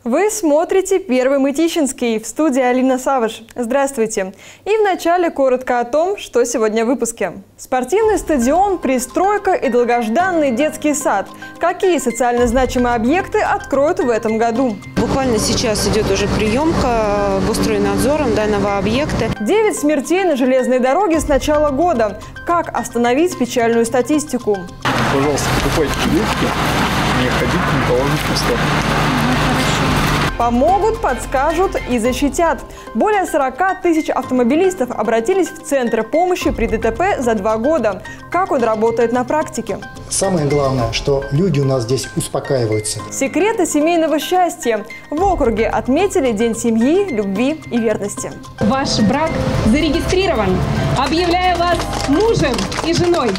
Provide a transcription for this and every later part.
Вы смотрите «Первый Мытищинский», в студии Алина Савыш. Здравствуйте. И вначале коротко о том, что сегодня в выпуске. Спортивный стадион, пристройка и долгожданный детский сад. Какие социально значимые объекты откроют в этом году? Буквально сейчас идет уже приемка Госстройнадзором данного объекта. 9 смертей на железной дороге с начала года. Как остановить печальную статистику? Пожалуйста, покупайте билетики, не ходите, не положите в стоп. Помогут, подскажут и защитят. Более 40 тысяч автомобилистов обратились в центры помощи при ДТП за 2 года. Как он работает на практике? Самое главное, что люди у нас здесь успокаиваются. Секреты семейного счастья. В округе отметили День семьи, любви и верности. Ваш брак зарегистрирован. Объявляю вас мужем и женой.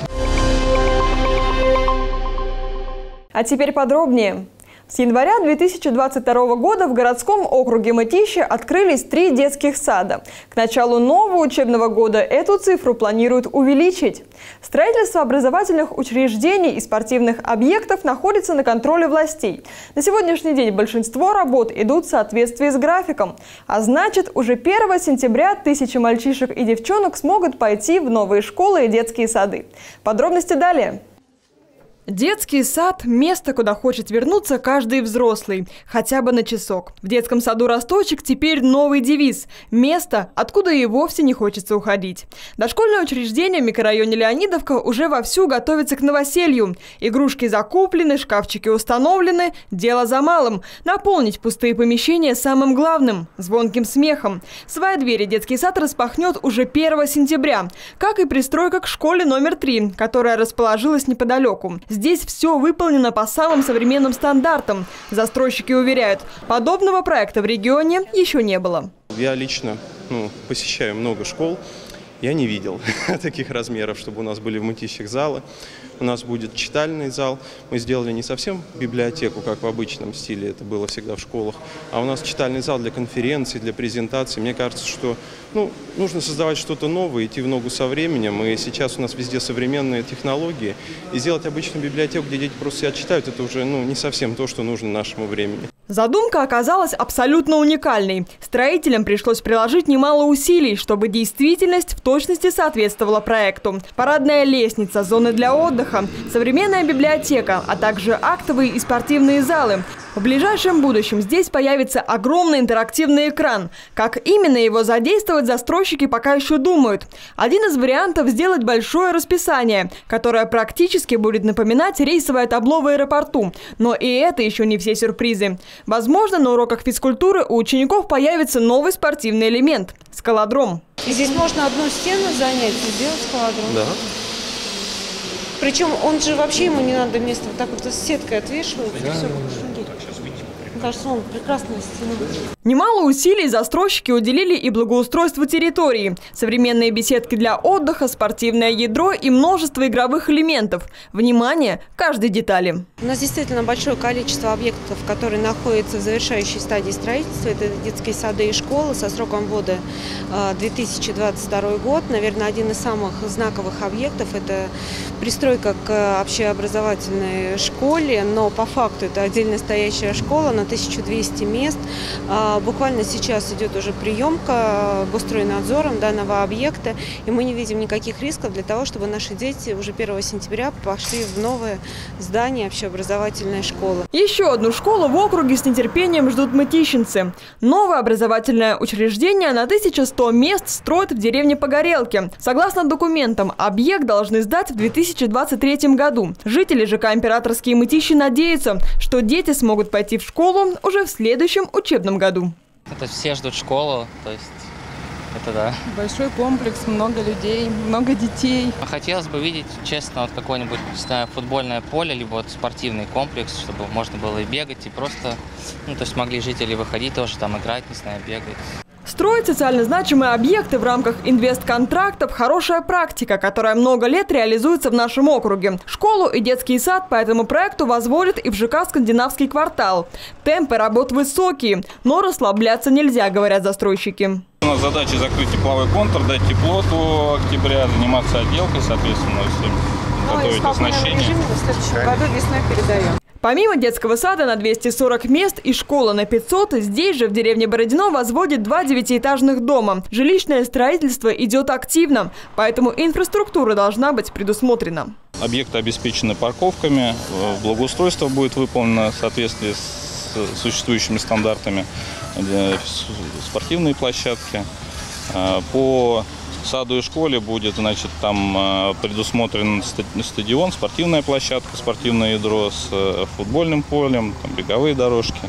А теперь подробнее. С января 2022 года в городском округе Мытищи открылись 3 детских сада. К началу нового учебного года эту цифру планируют увеличить. Строительство образовательных учреждений и спортивных объектов находится на контроле властей. На сегодняшний день большинство работ идут в соответствии с графиком. А значит, уже 1 сентября тысячи мальчишек и девчонок смогут пойти в новые школы и детские сады. Подробности далее. Детский сад – место, куда хочет вернуться каждый взрослый, хотя бы на часок. В детском саду «Росточек» теперь новый девиз – место, откуда и вовсе не хочется уходить. Дошкольное учреждение в микрорайоне Леонидовка уже вовсю готовится к новоселью. Игрушки закуплены, шкафчики установлены, дело за малым – наполнить пустые помещения самым главным – звонким смехом. Свои двери детский сад распахнет уже 1 сентября, как и пристройка к школе номер 3, которая расположилась неподалеку. Здесь все выполнено по самым современным стандартам. Застройщики уверяют, подобного проекта в регионе еще не было. Я лично посещаю много школ. Я не видел таких размеров, чтобы у нас были в Мытищах залы. У нас будет читальный зал. Мы сделали не совсем библиотеку, как в обычном стиле это было всегда в школах, а у нас читальный зал для конференций, для презентаций. Мне кажется, что нужно создавать что-то новое, идти в ногу со временем. И сейчас у нас везде современные технологии. И сделать обычную библиотеку, где дети просто себя читают, это уже не совсем то, что нужно нашему времени. Задумка оказалась абсолютно уникальной. Строителям пришлось приложить немало усилий, чтобы действительность в точности соответствовала проекту. Парадная лестница, зоны для отдыха, современная библиотека, а также актовые и спортивные залы. В ближайшем будущем здесь появится огромный интерактивный экран. Как именно его задействовать, застройщики пока еще думают. Один из вариантов – сделать большое расписание, которое практически будет напоминать рейсовое табло в аэропорту. Но и это еще не все сюрпризы. Возможно, на уроках физкультуры у учеников появится новый спортивный элемент – скалодром. И здесь можно одну стену занять и сделать скалодром. Да. Причем он же вообще ему не надо место, вот так вот с сеткой отвешивают. Да. Все, мне кажется, он прекрасная стена. Немало усилий застройщики уделили и благоустройству территории. Современные беседки для отдыха, спортивное ядро и множество игровых элементов. Внимание каждой детали. У нас действительно большое количество объектов, которые находятся в завершающей стадии строительства. Это детские сады и школы со сроком ввода 2022 год. Наверное, один из самых знаковых объектов – это пристройка к общеобразовательной школе, но по факту это отдельно стоящая школа на 1200 мест. Буквально сейчас идет уже приемка Госстройнадзором данного объекта, и мы не видим никаких рисков для того, чтобы наши дети уже 1 сентября пошли в новое здание общеобразовательной школы. Еще одну школу в округе с нетерпением ждут мытищинцы. Новое образовательное учреждение на 1100 мест строят в деревне Погорелки. Согласно документам, объект должны сдать в 2023 году. Жители ЖК «Императорские Мытищи» надеются, что дети смогут пойти в школу уже в следующем учебном году. Это все ждут школу, то есть это да. Большой комплекс, много людей, много детей. Хотелось бы видеть, честно, вот какое-нибудь, не знаю, футбольное поле, либо вот спортивный комплекс, чтобы можно было и бегать, и просто, то есть могли жители выходить тоже, там играть, не знаю, бегать. Строить социально значимые объекты в рамках инвестконтрактов – хорошая практика, которая много лет реализуется в нашем округе. Школу и детский сад по этому проекту возводят и в ЖК «Скандинавский квартал». Темпы работ высокие, но расслабляться нельзя, говорят застройщики. У нас задача закрыть тепловой контур, дать тепло до октября, заниматься отделкой, соответственно, всем готовить оснащение. В следующем году весной передаем. Помимо детского сада на 240 мест и школы на 500, здесь же, в деревне Бородино, возводят 2 9-этажных дома. Жилищное строительство идет активно, поэтому инфраструктура должна быть предусмотрена. Объекты обеспечены парковками, благоустройство будет выполнено в соответствии с существующими стандартами, спортивные площадки. По саду и школе будет, значит, там предусмотрен стадион, спортивная площадка, спортивное ядро с футбольным полем, там беговые дорожки,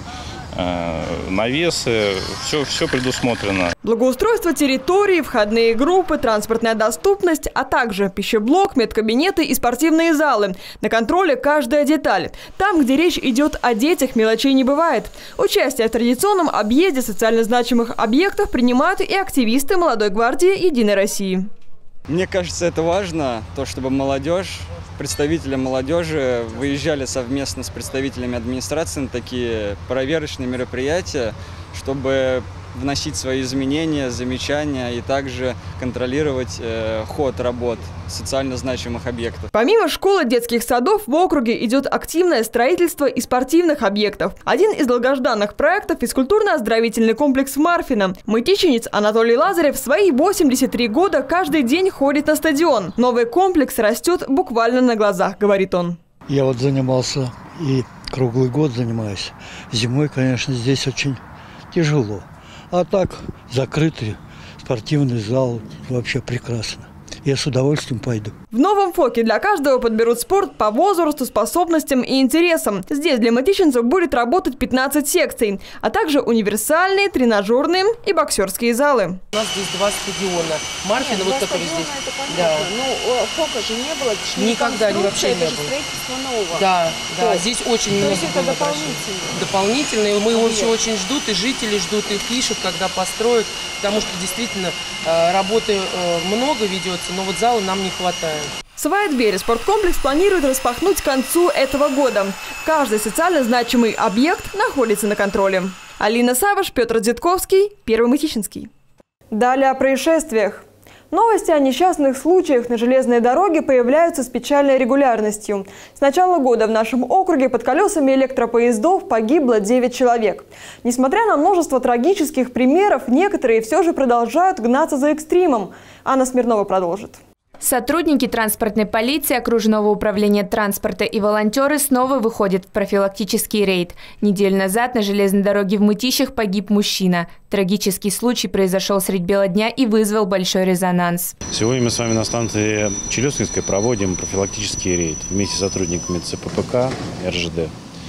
навесы, все предусмотрено. Благоустройство территории, входные группы, транспортная доступность, а также пищеблок, медкабинеты и спортивные залы. На контроле каждая деталь. Там, где речь идет о детях, мелочей не бывает. Участие в традиционном объезде социально значимых объектов принимают и активисты Молодой гвардии «Единой России». Мне кажется, это важно, то, чтобы молодежь, представители молодежи выезжали совместно с представителями администрации на такие проверочные мероприятия, чтобы вносить свои изменения, замечания и также контролировать ход работ социально значимых объектов. Помимо школы, детских садов в округе идет активное строительство и спортивных объектов. Один из долгожданных проектов – физкультурно-оздоровительный комплекс в Марфино. Мытищенец Анатолий Лазарев в свои 83 года каждый день ходит на стадион. Новый комплекс растет буквально на глазах, говорит он. Я вот занимался и круглый год занимаюсь. Зимой, конечно, здесь очень тяжело. А так, закрытый спортивный зал, вообще прекрасно. Я с удовольствием пойду. В новом ФОКе для каждого подберут спорт по возрасту, способностям и интересам. Здесь для мытищенцев будет работать 15 секций, а также универсальные, тренажерные и боксерские залы. У нас здесь 2 стадиона. Марфино, вот который здесь. Да. Ну, ФОКа же не было. Никогда вообще не было. Строительство нового. Да, да. Здесь очень много. То есть это дополнительно. Дополнительно. И мы его все очень ждут, и жители ждут, и пишут, когда построят. Потому что действительно работы много ведется, но вот зала нам не хватает. Свои двери спорткомплекс планирует распахнуть к концу этого года. Каждый социально значимый объект находится на контроле. Алина Саваш, Петр Дзитковский, Первый Мытищинский. Далее о происшествиях. Новости о несчастных случаях на железной дороге появляются с печальной регулярностью. С начала года в нашем округе под колесами электропоездов погибло 9 человек. Несмотря на множество трагических примеров, некоторые все же продолжают гнаться за экстримом. Анна Смирнова продолжит. Сотрудники транспортной полиции, окружного управления транспорта и волонтеры снова выходят в профилактический рейд. Неделю назад на железной дороге в Мытищах погиб мужчина. Трагический случай произошел средь бела дня и вызвал большой резонанс. Сегодня мы с вами на станции Челюскинской проводим профилактический рейд вместе с сотрудниками ЦППК и РЖД.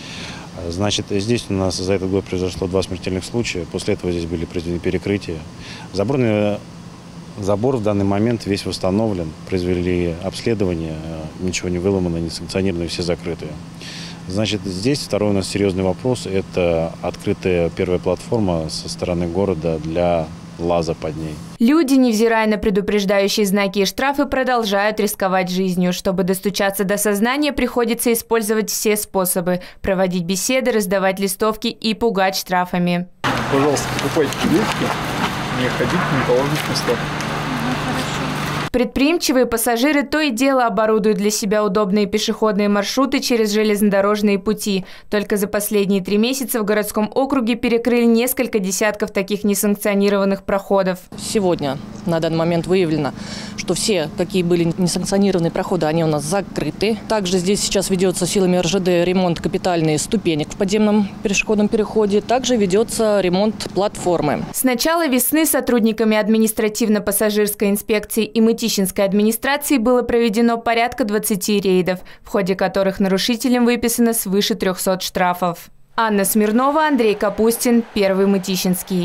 Значит, здесь у нас за этот год произошло 2 смертельных случая. После этого здесь были произведены перекрытия. Забор в данный момент весь восстановлен, произвели обследование, ничего не выломано, не санкционировано, все закрытые. Значит, здесь второй у нас серьезный вопрос – это открытая первая платформа со стороны города для лаза под ней. Люди, невзирая на предупреждающие знаки и штрафы, продолжают рисковать жизнью. Чтобы достучаться до сознания, приходится использовать все способы – проводить беседы, раздавать листовки и пугать штрафами. Пожалуйста, покупайте билетики, не ходите в неположенных местах. Предприимчивые пассажиры то и дело оборудуют для себя удобные пешеходные маршруты через железнодорожные пути. Только за последние 3 месяца в городском округе перекрыли несколько десятков таких несанкционированных проходов. Сегодня на данный момент выявлено, что все, какие были несанкционированные проходы, они у нас закрыты. Также здесь сейчас ведется силами РЖД ремонт капитальный ступенек в подземном пешеходном переходе. Также ведется ремонт платформы. С начала весны сотрудниками административно-пассажирской инспекции и Мытищинской администрации было проведено порядка 20 рейдов, в ходе которых нарушителям выписано свыше 300 штрафов. Анна Смирнова, Андрей Капустин, Первый Мытищинский.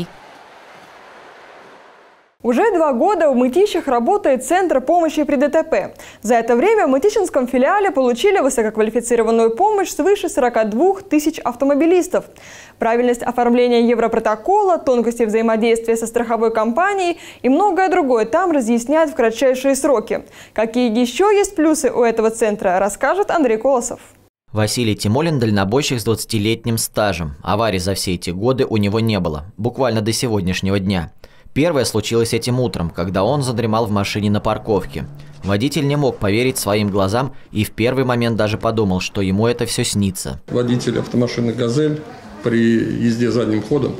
Уже 2 года в Мытищах работает Центр помощи при ДТП. За это время в Мытищинском филиале получили высококвалифицированную помощь свыше 42 тысяч автомобилистов. Правильность оформления европротокола, тонкости взаимодействия со страховой компанией и многое другое там разъясняют в кратчайшие сроки. Какие еще есть плюсы у этого центра, расскажет Андрей Колосов. Василий Тимолин – дальнобойщик с 20-летним стажем. Аварий за все эти годы у него не было, буквально до сегодняшнего дня. Первое случилось этим утром, когда он задремал в машине на парковке. Водитель не мог поверить своим глазам и в первый момент даже подумал, что ему это все снится. Водитель автомашины «Газель» при езде задним ходом,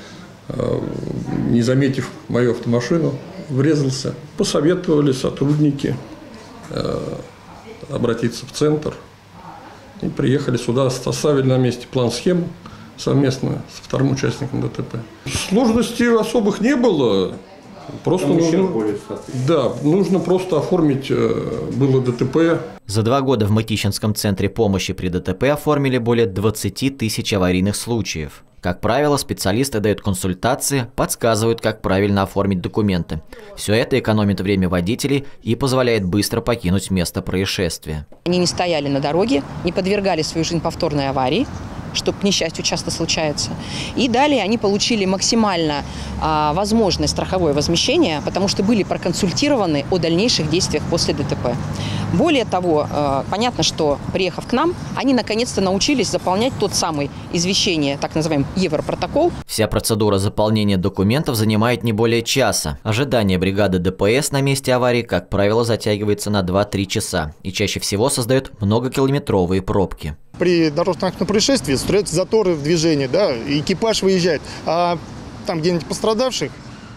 не заметив мою автомашину, врезался. Посоветовали сотрудники обратиться в центр и приехали сюда, составили на месте план схем совместно со вторым участником ДТП. Сложностей особых не было. Просто нужно просто оформить было ДТП. За 2 года в Мытищинском центре помощи при ДТП оформили более 20 тысяч аварийных случаев. Как правило, специалисты дают консультации, подсказывают, как правильно оформить документы. Все это экономит время водителей и позволяет быстро покинуть место происшествия. Они не стояли на дороге, не подвергали свою жизнь повторной аварии, что, к несчастью, часто случается. И далее они получили максимально возможное страховое возмещение, потому что были проконсультированы о дальнейших действиях после ДТП. Более того, понятно, что, приехав к нам, они наконец-то научились заполнять тот самый извещение, так называемый Европротокол. Вся процедура заполнения документов занимает не более часа. Ожидание бригады ДПС на месте аварии, как правило, затягивается на 2-3 часа и чаще всего создает многокилометровые пробки. При дорожно-транспортном происшествии строятся заторы в движении, да, и экипаж выезжает. А там где-нибудь пострадавших,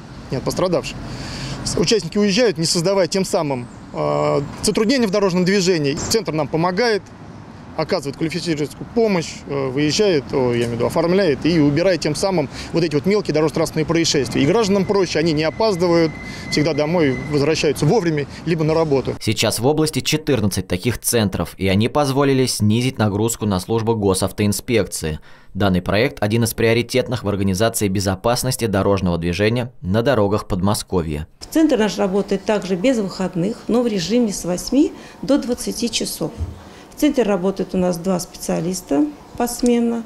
участники уезжают, не создавая тем самым затруднения в дорожном движении. Центр нам помогает, оказывает квалифицированную помощь, выезжает, я имею в виду, оформляет и убирает тем самым вот эти вот мелкие дорожно-транспортные происшествия. И гражданам проще, они не опаздывают, всегда домой возвращаются вовремя, либо на работу. Сейчас в области 14 таких центров, и они позволили снизить нагрузку на службу госавтоинспекции. Данный проект – один из приоритетных в организации безопасности дорожного движения на дорогах Подмосковья. Центр наш работает также без выходных, но в режиме с 8 до 20 часов. В центре работает у нас 2 специалиста посменно.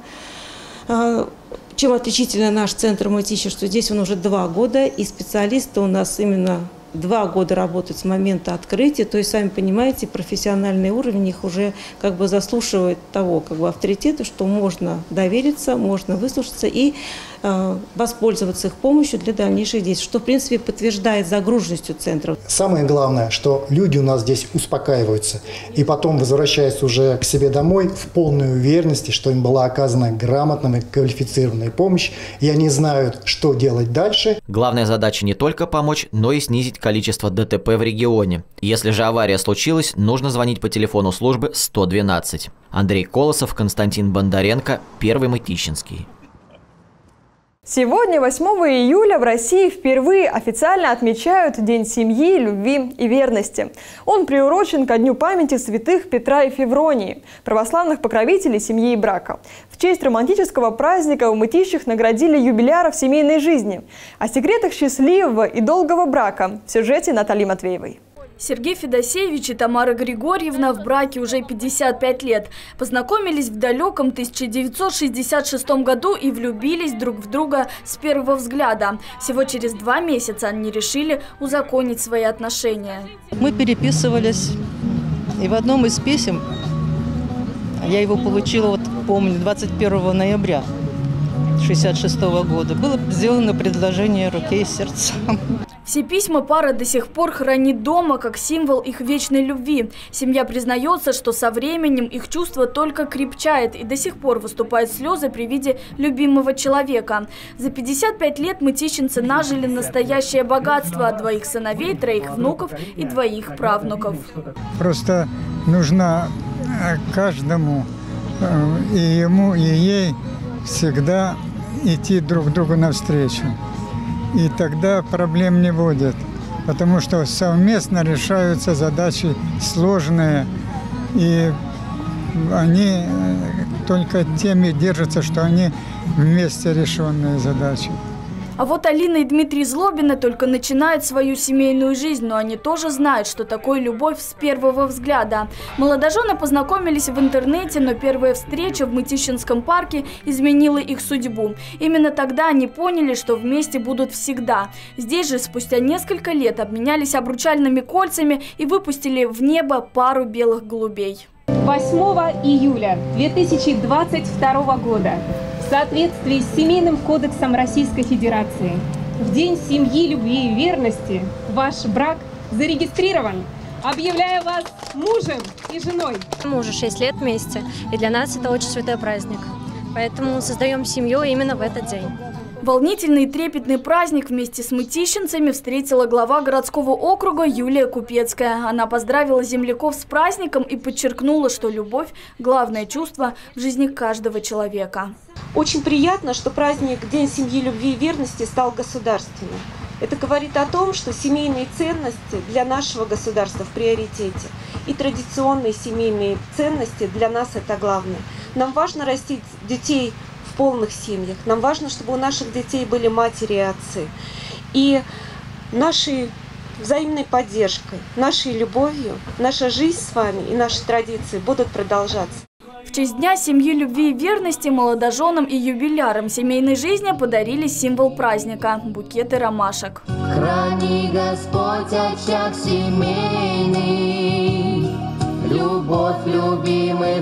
Чем отличительно наш центр Мытищи, что здесь он уже 2 года, и специалисты у нас именно 2 года работают с момента открытия. То есть, сами понимаете, профессиональный уровень их уже как бы заслуживает того авторитета, что можно довериться, можно выслушаться и воспользоваться их помощью для дальнейших действий, что в принципе подтверждает загруженностью центра. Самое главное, что люди у нас здесь успокаиваются и потом возвращаются уже к себе домой в полной уверенности, что им была оказана грамотная и квалифицированная помощь, и они знают, что делать дальше. Главная задача не только помочь, но и снизить количество ДТП в регионе. Если же авария случилась, нужно звонить по телефону службы 112. Андрей Колосов, Константин Бондаренко, Первый Мытищинский. Сегодня, 8 июля, в России впервые официально отмечают День семьи, любви и верности. Он приурочен ко Дню памяти святых Петра и Февронии, православных покровителей семьи и брака. В честь романтического праздника в Мытищах наградили юбиляров семейной жизни. О секретах счастливого и долгого брака в сюжете Натальи Матвеевой. Сергей Федосеевич и Тамара Григорьевна в браке уже 55 лет. Познакомились в далеком 1966 году и влюбились друг в друга с первого взгляда. Всего через 2 месяца они решили узаконить свои отношения. Мы переписывались, и в одном из писем, я его получила, помню, 21 ноября 1966 года, было сделано предложение руки и сердца. Все письма пара до сих пор хранит дома как символ их вечной любви. Семья признается, что со временем их чувство только крепчает и до сих пор выступают слезы при виде любимого человека. За 55 лет мытищинцы нажили настоящее богатство от 2 сыновей, 3 внуков и 2 правнуков. Просто нужно каждому, и ему, и ей, всегда идти друг другу навстречу. И тогда проблем не будет, потому что совместно решаются задачи сложные, и они только теми держатся, что они вместе решенные задачи. А вот Алина и Дмитрий Злобины только начинают свою семейную жизнь, но они тоже знают, что такое любовь с первого взгляда. Молодожены познакомились в интернете, но первая встреча в Мытищинском парке изменила их судьбу. Именно тогда они поняли, что вместе будут всегда. Здесь же спустя несколько лет обменялись обручальными кольцами и выпустили в небо пару белых голубей. 8 июля 2022 года в соответствии с Семейным кодексом Российской Федерации в День семьи, любви и верности ваш брак зарегистрирован. Объявляю вас мужем и женой. Мы уже 6 лет вместе, и для нас это очень святой праздник. Поэтому создаем семью именно в этот день. Волнительный и трепетный праздник вместе с мытищинцами встретила глава городского округа Юлия Купецкая. Она поздравила земляков с праздником и подчеркнула, что любовь – главное чувство в жизни каждого человека. Очень приятно, что праздник День семьи, любви и верности стал государственным. Это говорит о том, что семейные ценности для нашего государства в приоритете. И традиционные семейные ценности для нас это главное. Нам важно растить детей в полных семьях. Нам важно, чтобы у наших детей были матери и отцы. И нашей взаимной поддержкой, нашей любовью, наша жизнь с вами и наши традиции будут продолжаться. В честь Дня семьи, любви и верности молодоженам и юбилярам семейной жизни подарили символ праздника – букеты ромашек. Храни Господь очаг семейный, любовь любимых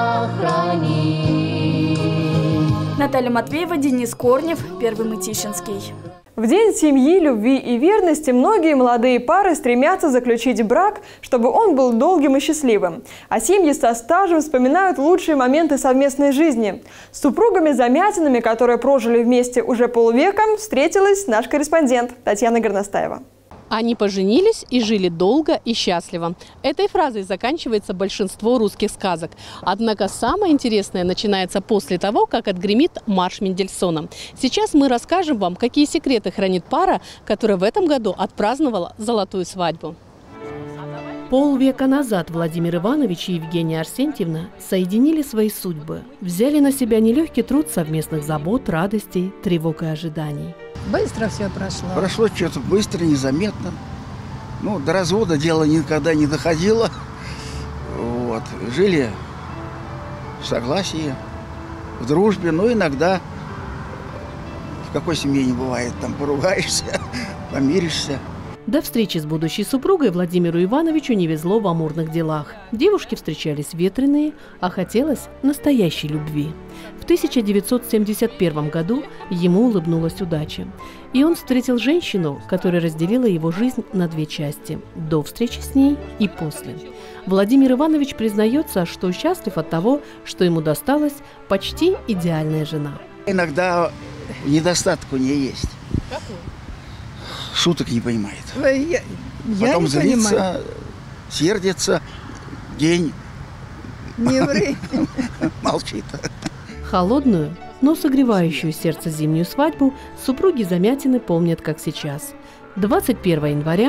охрани. Наталья Матвеева, Денис Корнев, Первый Мытищинский. В День семьи, любви и верности многие молодые пары стремятся заключить брак, чтобы он был долгим и счастливым. А семьи со стажем вспоминают лучшие моменты совместной жизни. С супругами Замятинами, которые прожили вместе уже полвека, встретилась наш корреспондент Татьяна Горностаева. Они поженились и жили долго и счастливо. Этой фразой заканчивается большинство русских сказок. Однако самое интересное начинается после того, как отгремит марш Мендельсона. Сейчас мы расскажем вам, какие секреты хранит пара, которая в этом году отпраздновала золотую свадьбу. Полвека назад Владимир Иванович и Евгения Арсентьевна соединили свои судьбы, взяли на себя нелегкий труд совместных забот, радостей, тревог и ожиданий. Быстро все прошло. Прошло что-то быстро, незаметно. Ну, до развода дело никогда не доходило. Вот. Жили в согласии, в дружбе, но иногда в какой семье не бывает, там поругаешься, помиришься. До встречи с будущей супругой Владимиру Ивановичу не везло в амурных делах. Девушки встречались ветреные, а хотелось настоящей любви. В 1971 году ему улыбнулась удача. И он встретил женщину, которая разделила его жизнь на две части – до встречи с ней и после. Владимир Иванович признается, что счастлив от того, что ему досталась почти идеальная жена. Иногда недостаток у нее есть. Какой? Шуток не понимает. Я потом не злится, понимаю. Сердится, день. Не ври. Молчит. Холодную, но согревающую сердце зимнюю свадьбу супруги Замятины помнят как сейчас. 21 января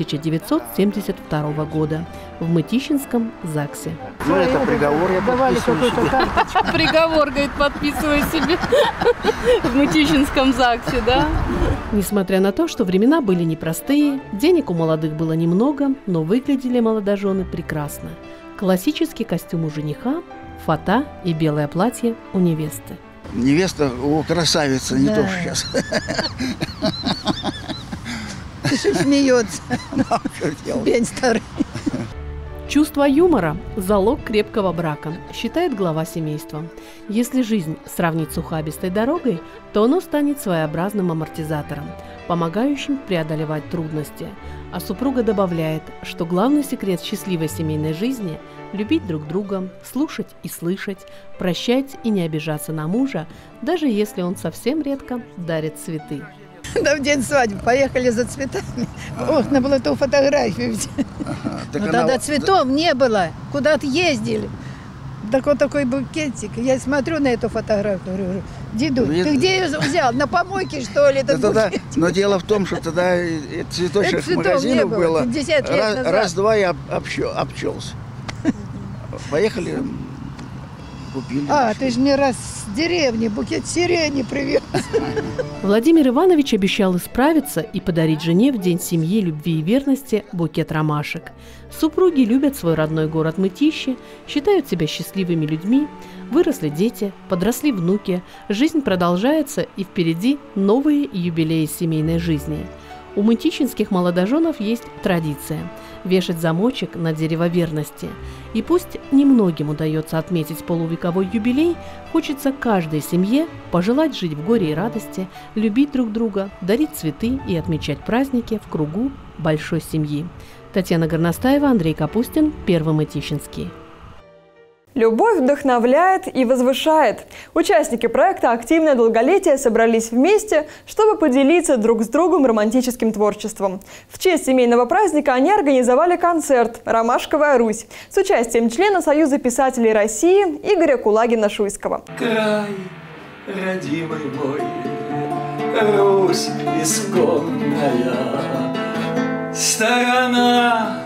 1972 года в Мытищинском ЗАГСе. Ну, это приговор, я подписываю себе. Приговор, говорит, подписываю себе в Мытищинском ЗАГСе, да? Несмотря на то, что времена были непростые, денег у молодых было немного, но выглядели молодожены прекрасно. Классический костюм у жениха, фата и белое платье у невесты. Невеста, красавица, не то, что сейчас. Еще смеется. Бень старый. Чувство юмора – залог крепкого брака, считает глава семейства. Если жизнь сравнить с ухабистой дорогой, то оно станет своеобразным амортизатором, помогающим преодолевать трудности. А супруга добавляет, что главный секрет счастливой семейной жизни – любить друг друга, слушать и слышать, прощать и не обижаться на мужа, даже если он совсем редко дарит цветы. Да, в день свадьбы поехали за цветами. Ох, надо было эту фотографию взять. Но тогда цветов не было. Куда-то ездили. Так вот такой букетик. Я смотрю на эту фотографию, говорю, деду, ты где ее взял? На помойке, что ли, этот букетик? Но дело в том, что тогда цветочных магазинов было. Раз-два я обчелся. Поехали, купили. Ты же мне раз с деревни букет сирени привез. Владимир Иванович обещал исправиться и подарить жене в День семьи, любви и верности букет ромашек. Супруги любят свой родной город Мытищи, считают себя счастливыми людьми, выросли дети, подросли внуки, жизнь продолжается и впереди новые юбилеи семейной жизни. У мытищинских молодоженов есть традиция – вешать замочек на дерево верности. И пусть немногим удается отметить полувековой юбилей, хочется каждой семье пожелать жить в горе и радости, любить друг друга, дарить цветы и отмечать праздники в кругу большой семьи. Татьяна Горностаева, Андрей Капустин, Первый Мытищинский. Любовь вдохновляет и возвышает. Участники проекта «Активное долголетие» собрались вместе, чтобы поделиться друг с другом романтическим творчеством. В честь семейного праздника они организовали концерт «Ромашковая Русь» с участием члена Союза писателей России Игоря Кулагина-Шуйского. Край, родимый мой, Русь исконная, сторона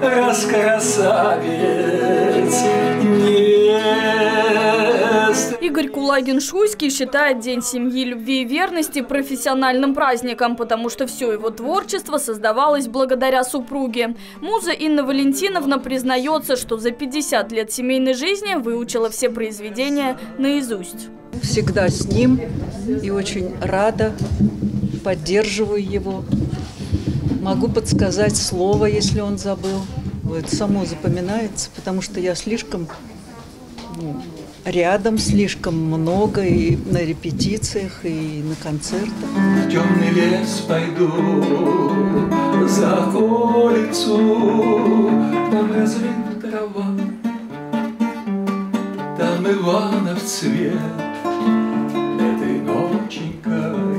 раскрасавец невест. Игорь Кулагин-Шуйский считает День семьи, любви и верности профессиональным праздником, потому что все его творчество создавалось благодаря супруге. Муза Инна Валентиновна признается, что за 50 лет семейной жизни выучила все произведения наизусть. Всегда с ним и очень рада, поддерживаю его. Могу подсказать слово, если он забыл. Это само запоминается, потому что я слишком рядом, слишком много и на репетициях, и на концертах. В темный лес пойду, за околицу, там разлита трава, там Иванов цвет этой ноченькой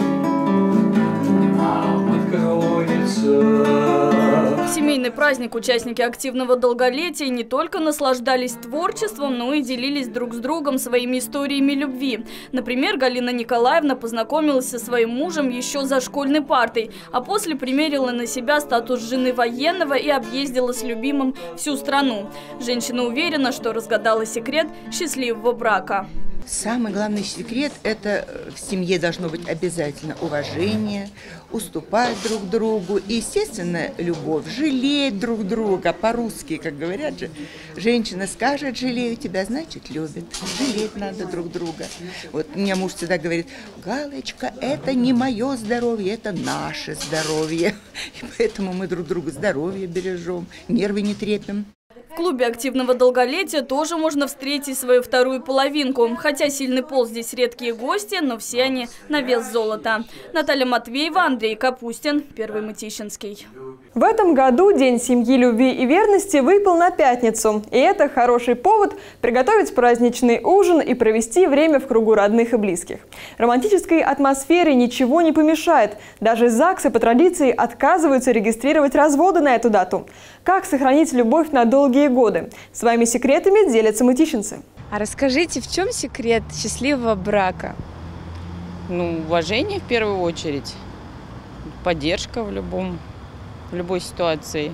нам откроется. Семейный праздник участники активного долголетия не только наслаждались творчеством, но и делились друг с другом своими историями любви. Например, Галина Николаевна познакомилась со своим мужем еще за школьной партой, а после примерила на себя статус жены военного и объездила с любимым всю страну. Женщина уверена, что разгадала секрет счастливого брака. Самый главный секрет – это в семье должно быть обязательно уважение, уступать друг другу и, естественно, любовь, жалеть друг друга. По-русски, как говорят же, женщина скажет «жалею тебя», значит любит. Жалеть надо друг друга. Вот у меня муж всегда говорит: Галочка, это не мое здоровье, это наше здоровье. И поэтому мы друг другу здоровье бережем, нервы не трепим. В клубе активного долголетия тоже можно встретить свою вторую половинку. Хотя сильный пол здесь редкие гости, но все они на вес золота. Наталья Матвеева, Андрей Капустин, Первый Мытищинский. В этом году День семьи, любви и верности выпал на пятницу. И это хороший повод приготовить праздничный ужин и провести время в кругу родных и близких. Романтической атмосфере ничего не помешает. Даже ЗАГСы по традиции отказываются регистрировать разводы на эту дату. Как сохранить любовь на долгие годы? Своими секретами делятся мытищинцы. А расскажите, в чем секрет счастливого брака? Уважение в первую очередь, поддержка в любой ситуации,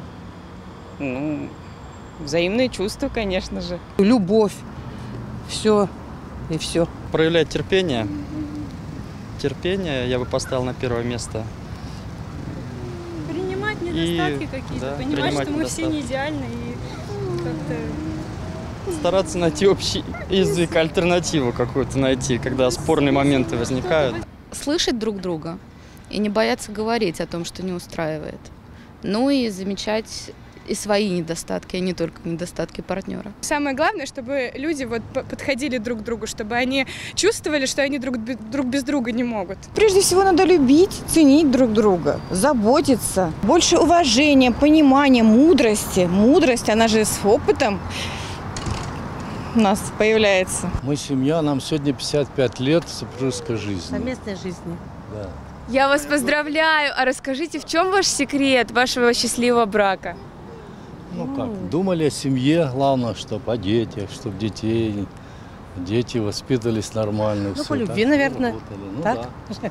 взаимные чувства, конечно же. Любовь, все и все. Проявлять терпение. Терпение я бы поставил на первое место. Принимать недостатки какие-то, понимать, что мы все не идеальны и как-то... Стараться найти общий язык, альтернативу какую-то найти, когда спорные моменты возникают. Слышать друг друга и не бояться говорить о том, что не устраивает. Ну и замечать и свои недостатки, а не только недостатки партнера. Самое главное, чтобы люди подходили друг к другу, чтобы они чувствовали, что они друг без друга не могут. Прежде всего надо любить, ценить друг друга, заботиться. Больше уважения, понимания, мудрости. Мудрость, она же с опытом у нас появляется. Мы семья, нам сегодня 55 лет супружеской жизни. Совместной жизни. Да. Я вас поздравляю. А расскажите, в чем ваш секрет вашего счастливого брака? Думали о семье, главное, чтобы о детях, чтобы дети воспитывались нормально. По любви, наверное. Так?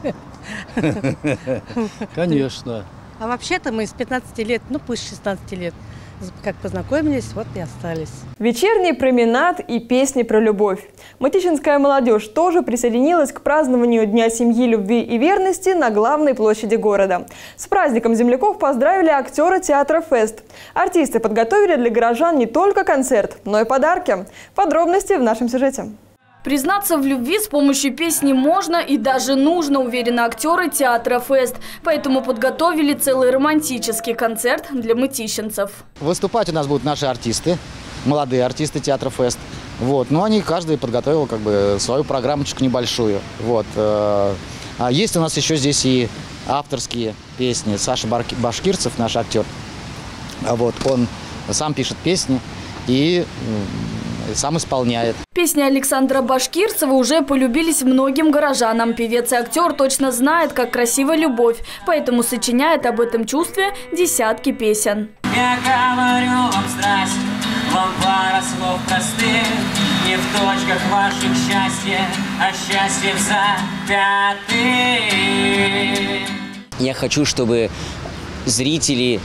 Конечно. А вообще-то мы с 15 лет, пусть 16 лет, как познакомились, вот и остались. Вечерний променад и песни про любовь. Мытищинская молодежь тоже присоединилась к празднованию Дня семьи, любви и верности на главной площади города. С праздником земляков поздравили актеры театра «Фест». Артисты подготовили для горожан не только концерт, но и подарки. Подробности в нашем сюжете. Признаться в любви с помощью песни можно и даже нужно, уверены актеры театра «Фест». Поэтому подготовили целый романтический концерт для мытищенцев. Выступать у нас будут наши артисты, молодые артисты театра «Фест». Вот. Но они каждый подготовил свою программочку небольшую. Вот. Есть у нас еще здесь и авторские песни. Саша Башкирцев, наш актер. Вот. Он сам пишет песни и сам исполняет. Песни Александра Башкирцева уже полюбились многим горожанам. Певец и актер точно знает, как красива любовь, поэтому сочиняет об этом чувстве десятки песен. Я говорю вам страсть, вам пара слов простых, не в точках ваших счастья, а счастье взапятых. Я хочу, чтобы зрители,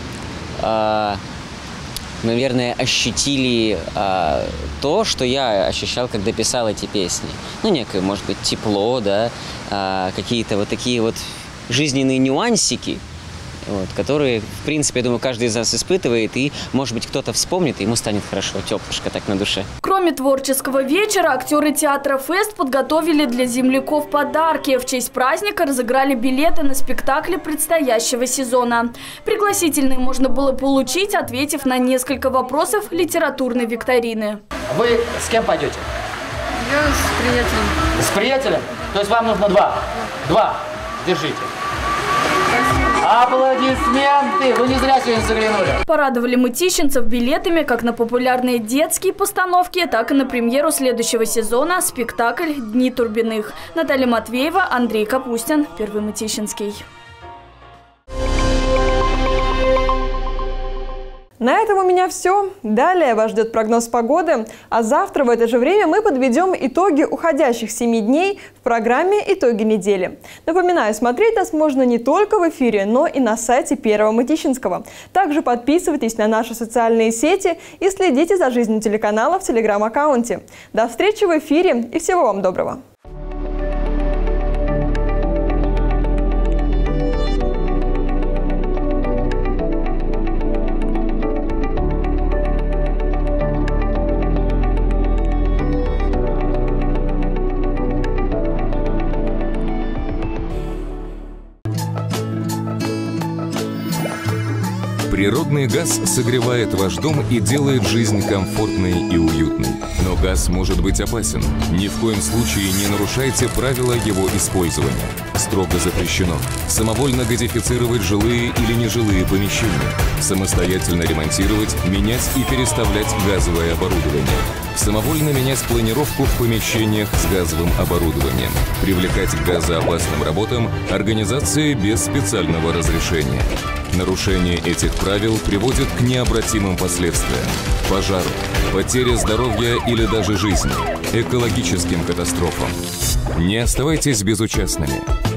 наверное, ощутили то, что я ощущал, когда писал эти песни. Ну, некое, может быть, тепло, да, какие-то вот такие вот жизненные нюансики, вот, которые, в принципе, я думаю, каждый из нас испытывает, и, может быть, кто-то вспомнит, и ему станет хорошо, теплышко так на душе. Кроме творческого вечера, актеры театра «Фест» подготовили для земляков подарки. В честь праздника разыграли билеты на спектакли предстоящего сезона. Пригласительные можно было получить, ответив на несколько вопросов литературной викторины. Вы с кем пойдете? Я с приятелем. С приятелем? То есть вам нужно два? Два. Держите. Аплодисменты! Вы не зря сегодня заглянули. Порадовали мытищенцев билетами как на популярные детские постановки, так и на премьеру следующего сезона спектакль «Дни Турбиных». Наталья Матвеева, Андрей Капустин, Первый Мытищинский. На этом у меня все. Далее вас ждет прогноз погоды. А завтра в это же время мы подведем итоги уходящих 7 дней в программе «Итоги недели». Напоминаю, смотреть нас можно не только в эфире, но и на сайте Первого Мытищинского. Также подписывайтесь на наши социальные сети и следите за жизнью телеканала в телеграм-аккаунте. До встречи в эфире и всего вам доброго! Природный газ согревает ваш дом и делает жизнь комфортной и уютной. Но газ может быть опасен. Ни в коем случае не нарушайте правила его использования. Строго запрещено самовольно газифицировать жилые или нежилые помещения, самостоятельно ремонтировать, менять и переставлять газовое оборудование, самовольно менять планировку в помещениях с газовым оборудованием, привлекать к газоопасным работам организации без специального разрешения. Нарушение этих правил приводит к необратимым последствиям – пожару, потере здоровья или даже жизни, экологическим катастрофам. Не оставайтесь безучастными.